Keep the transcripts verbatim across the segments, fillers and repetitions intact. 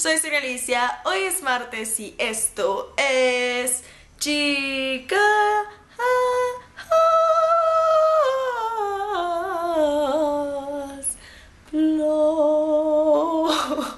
soy Sonia Alicia, hoy es martes y esto es Chicas Vlog.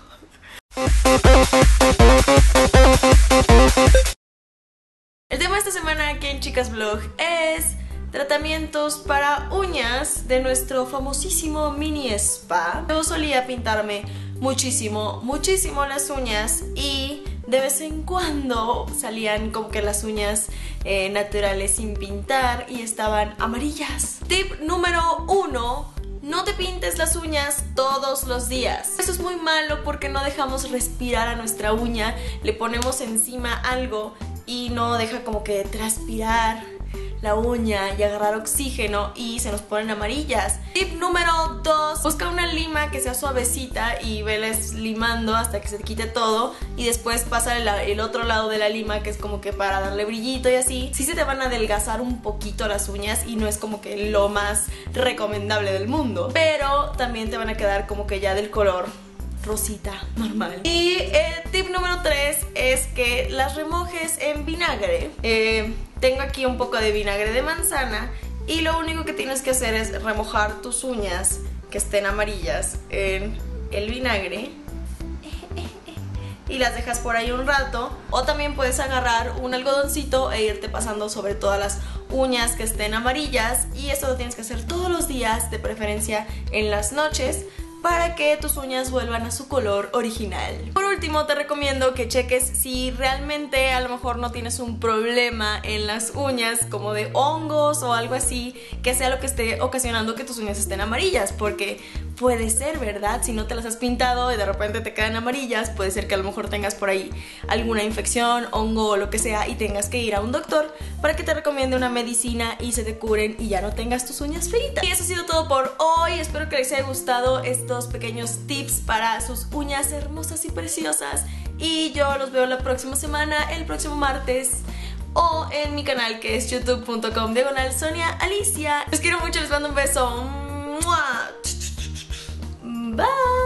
El tema de esta semana aquí en Chicas Vlog es tratamientos para uñas de nuestro famosísimo mini spa. Yo solía pintarme muchísimo, muchísimo las uñas y de vez en cuando salían como que las uñas eh, naturales sin pintar y estaban amarillas. Tip número uno: no te pintes las uñas todos los días. Eso es muy malo porque no dejamos respirar a nuestra uña, le ponemos encima algo y no deja como que transpirar la uña y agarrar oxígeno y se nos ponen amarillas. Tip número dos: busca una lima que sea suavecita y veles limando hasta que se te quite todo y después pasa el, el otro lado de la lima, que es como que para darle brillito y así. Sí se te van a adelgazar un poquito las uñas y no es como que lo más recomendable del mundo, pero también te van a quedar como que ya del color rosita normal. Y el tip número tres es que las remojes en vinagre. eh, Tengo aquí un poco de vinagre de manzana y lo único que tienes que hacer es remojar tus uñas que estén amarillas en el vinagre y las dejas por ahí un rato. O también puedes agarrar un algodoncito e irte pasando sobre todas las uñas que estén amarillas, y esto lo tienes que hacer todos los días, de preferencia en las noches, para que tus uñas vuelvan a su color original. Por último, te recomiendo que cheques si realmente a lo mejor no tienes un problema en las uñas como de hongos o algo así, que sea lo que esté ocasionando que tus uñas estén amarillas, porque puede ser, ¿verdad? Si no te las has pintado y de repente te quedan amarillas, puede ser que a lo mejor tengas por ahí alguna infección, hongo o lo que sea, y tengas que ir a un doctor para que te recomiende una medicina y se te curen y ya no tengas tus uñas feitas. Y eso ha sido todo por hoy. Espero que les haya gustado estos pequeños tips para sus uñas hermosas y preciosas, y yo los veo la próxima semana, el próximo martes, o en mi canal, que es youtube punto com diagonal Sonia Alicia. Los quiero mucho, les mando un beso. Bye.